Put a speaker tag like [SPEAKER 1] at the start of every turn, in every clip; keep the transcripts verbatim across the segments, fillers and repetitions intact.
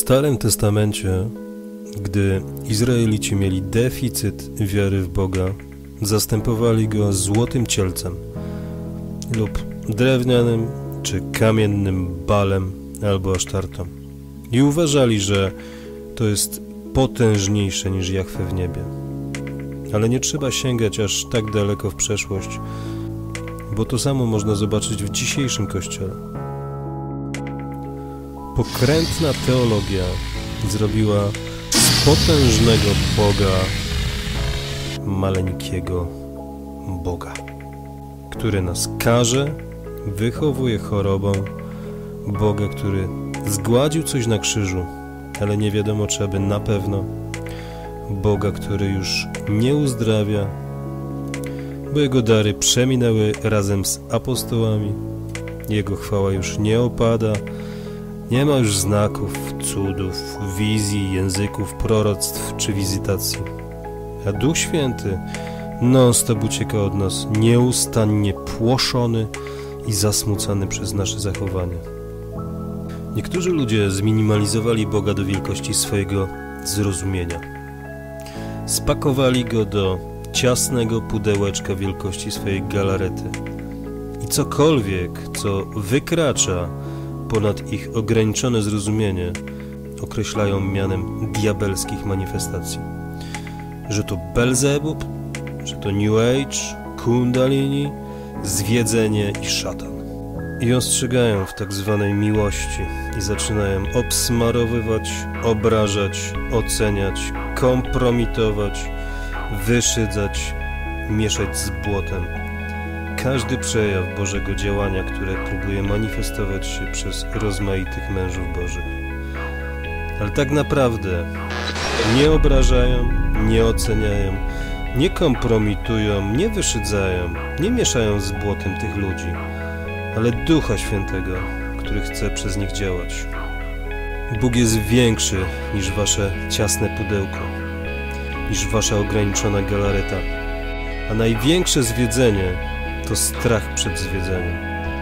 [SPEAKER 1] Starym Testamencie, gdy Izraelici mieli deficyt wiary w Boga, zastępowali go złotym cielcem lub drewnianym czy kamiennym balem albo asztartą i uważali, że to jest potężniejsze niż Jahwe w niebie. Ale nie trzeba sięgać aż tak daleko w przeszłość, bo to samo można zobaczyć w dzisiejszym Kościele. Pokrętna teologia zrobiła z potężnego Boga maleńkiego Boga, który nas karze, wychowuje chorobą, Boga, który zgładził coś na krzyżu, ale nie wiadomo, czy aby na pewno, Boga, który już nie uzdrawia, bo Jego dary przeminęły razem z apostołami, Jego chwała już nie opada, nie ma już znaków, cudów, wizji, języków, proroctw czy wizytacji. A Duch Święty non-stop ucieka od nas, nieustannie płoszony i zasmucany przez nasze zachowanie. Niektórzy ludzie zminimalizowali Boga do wielkości swojego zrozumienia. Spakowali Go do ciasnego pudełeczka wielkości swojej galarety. I cokolwiek, co wykracza ponad ich ograniczone zrozumienie, określają mianem diabelskich manifestacji. Że to Belzebub, że to New Age, Kundalini, zwiedzenie i szatan. I ostrzegają w tak zwanej miłości i zaczynają obsmarowywać, obrażać, oceniać, kompromitować, wyszydzać, mieszać z błotem. Każdy przejaw Bożego działania, które próbuje manifestować się przez rozmaitych mężów Bożych. Ale tak naprawdę nie obrażają, nie oceniają, nie kompromitują, nie wyszydzają, nie mieszają z błotem tych ludzi, ale Ducha Świętego, który chce przez nich działać. Bóg jest większy niż wasze ciasne pudełko, niż wasza ograniczona galareta, a największe zwiedzenie to strach przed zwiedzeniem.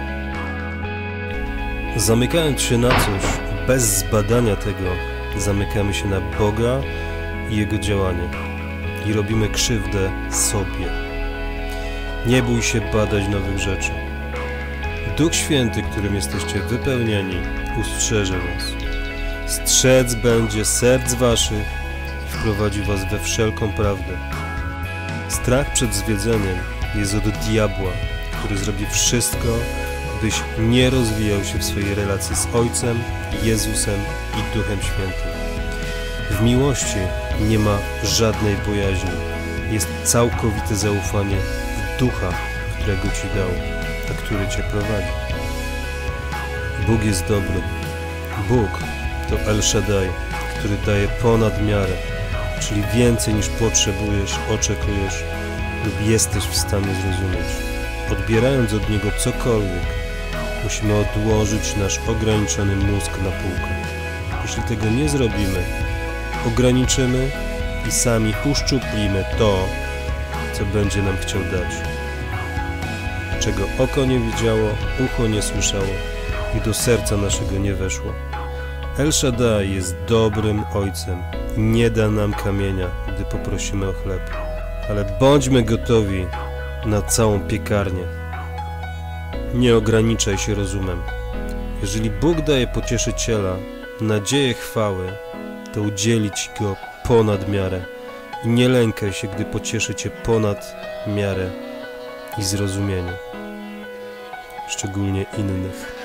[SPEAKER 1] Zamykając się na coś bez zbadania tego, zamykamy się na Boga i Jego działanie i robimy krzywdę sobie. Nie bój się badać nowych rzeczy. Duch Święty, którym jesteście wypełnieni, ustrzeże was. Strzec będzie serc waszych i wprowadzi was we wszelką prawdę. Strach przed zwiedzeniem jest od diabła, który zrobi wszystko, byś nie rozwijał się w swojej relacji z Ojcem, Jezusem i Duchem Świętym. W miłości nie ma żadnej bojaźni. Jest całkowite zaufanie w Ducha, którego Ci dał, a który Cię prowadzi. Bóg jest dobry. Bóg to El Shaddai, który daje ponad miarę, czyli więcej niż potrzebujesz, oczekujesz lub jesteś w stanie zrozumieć. Odbierając od Niego cokolwiek, musimy odłożyć nasz ograniczony mózg na półkę. Jeśli tego nie zrobimy, ograniczymy i sami uszczuplimy to, co będzie nam chciał dać. Czego oko nie widziało, ucho nie słyszało i do serca naszego nie weszło. El Shaddai jest dobrym Ojcem i nie da nam kamienia, gdy poprosimy o chleb. Ale bądźmy gotowi na całą piekarnię. Nie ograniczaj się rozumem. Jeżeli Bóg daje pocieszyciela, nadzieję chwały, to udzieli Ci go ponad miarę i nie lękaj się, gdy pocieszy Cię ponad miarę i zrozumienie, szczególnie innych.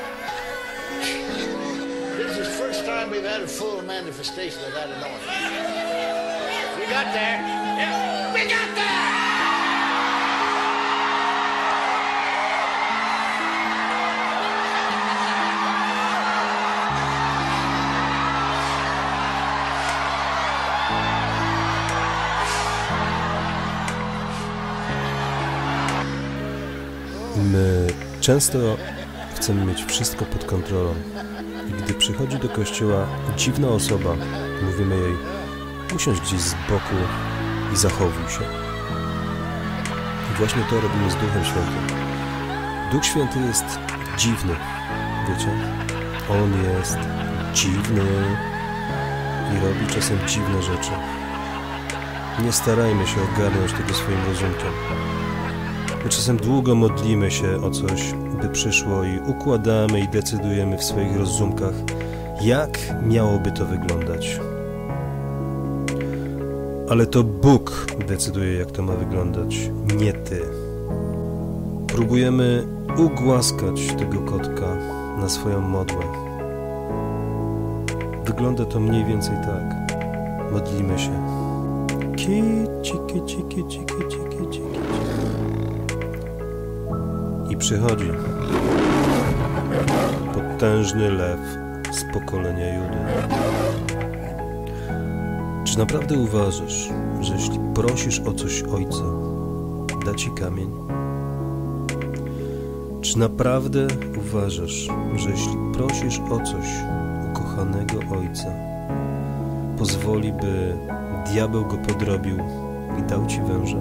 [SPEAKER 2] This is the first time we've had a full manifestation of that anointing. We got there. Yeah, we got there!
[SPEAKER 1] My często chcemy mieć wszystko pod kontrolą i gdy przychodzi do kościoła dziwna osoba, mówimy jej: usiądź gdzieś z boku i zachowuj się. I właśnie to robimy z Duchem Świętym. Duch Święty jest dziwny, wiecie? On jest dziwny. i robi czasem dziwne rzeczy. Nie starajmy się ogarnąć tego swoim rozumkiem. My czasem długo modlimy się o coś, by przyszło i układamy i decydujemy w swoich rozumkach, jak miałoby to wyglądać. Ale to Bóg decyduje, jak to ma wyglądać, nie ty. Próbujemy ugłaskać tego kotka na swoją modłę. Wygląda to mniej więcej tak. Modlimy się. Kici, kici, kici, kici, kici, kici. I przychodzi potężny lew z pokolenia Judy. Czy naprawdę uważasz, że jeśli prosisz o coś Ojca, da ci kamień? Czy naprawdę uważasz, że jeśli prosisz o coś ukochanego Ojca, pozwoli, by diabeł go podrobił i dał ci węża?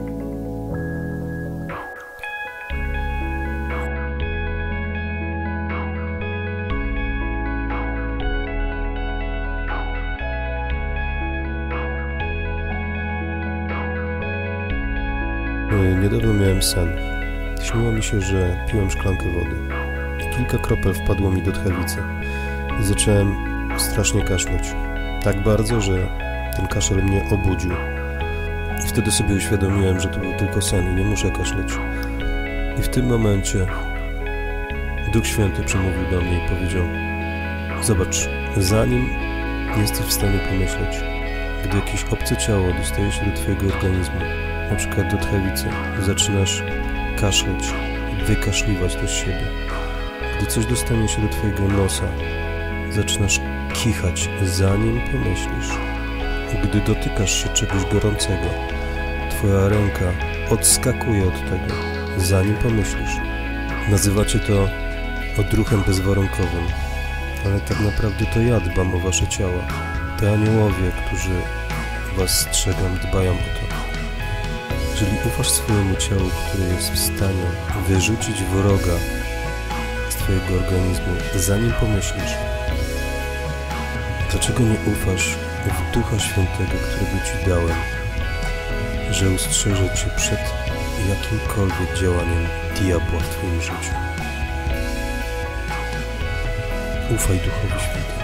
[SPEAKER 1] Niedawno miałem sen. Śniło mi się, że piłem szklankę wody. Kilka kropel wpadło mi do tchawicy i zacząłem strasznie kaszleć. Tak bardzo, że ten kaszel mnie obudził. I wtedy sobie uświadomiłem, że to był tylko sen i nie muszę kaszleć. I w tym momencie Duch Święty przemówił do mnie i powiedział: zobacz, zanim jesteś w stanie pomyśleć, gdy jakieś obce ciało dostaje się do twojego organizmu, na przykład do tchawicy, zaczynasz kaszleć, wykaszliwać to z siebie. Gdy coś dostanie się do twojego nosa, zaczynasz kichać, zanim pomyślisz. Gdy dotykasz się czegoś gorącego, twoja ręka odskakuje od tego, zanim pomyślisz. Nazywacie to odruchem bezwarunkowym, ale tak naprawdę to ja dbam o wasze ciała. Te aniołowie, którzy was strzegą, dbają o to. Jeżeli ufasz swojemu ciału, które jest w stanie wyrzucić wroga z twojego organizmu, zanim pomyślisz, dlaczego nie ufasz w Ducha Świętego, którego ci dałem, że ustrzeże cię przed jakimkolwiek działaniem diabła w twoim życiu? Ufaj Duchowi Świętemu.